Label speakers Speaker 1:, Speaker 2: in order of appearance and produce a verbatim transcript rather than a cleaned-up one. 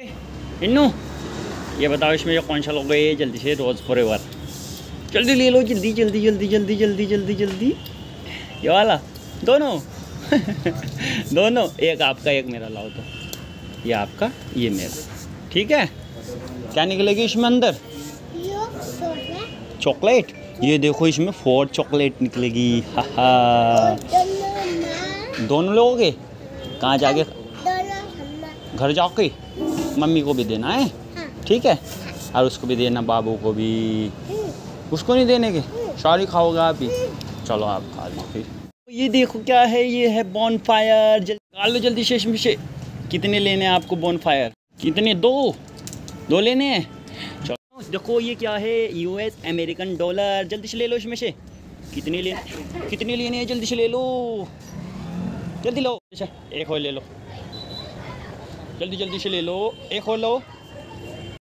Speaker 1: इन्नू ये बताओ इसमें जो कौन सा लोगो है जल्दी से रोज़ फॉरएवर जल्दी ले लो जल्दी जल्दी जल्दी जल्दी जल्दी जल्दी जल्दी ये वाला दोनों दोनों एक आपका एक मेरा लाओ तो ये आपका ये मेरा ठीक है। क्या निकलेगी इसमें अंदर चॉकलेट ये देखो इसमें फोर चॉकलेट निकलेगी हा हा। दोनों लोगे कहाँ जाके घर जाके मम्मी को भी देना है ठीक है और उसको भी देना बाबू को भी। उसको नहीं देने के सारी खाओगे आप ही चलो आप खा लो फिर। ये देखो क्या है ये है बॉन फायर जल्दी निकाल लो जल्दी से इसमें से। कितने लेने हैं आपको बॉन फायर कितने दो दो लेने हैं चलो देखो ये क्या है यूएस अमेरिकन डॉलर जल्दी से ले लो इसमें से। कितने लेने कितने लेने हैं जल्दी से ले लो जल्दी लो एक और ले लो जल्दी जल्दी से ले लो एक और लो।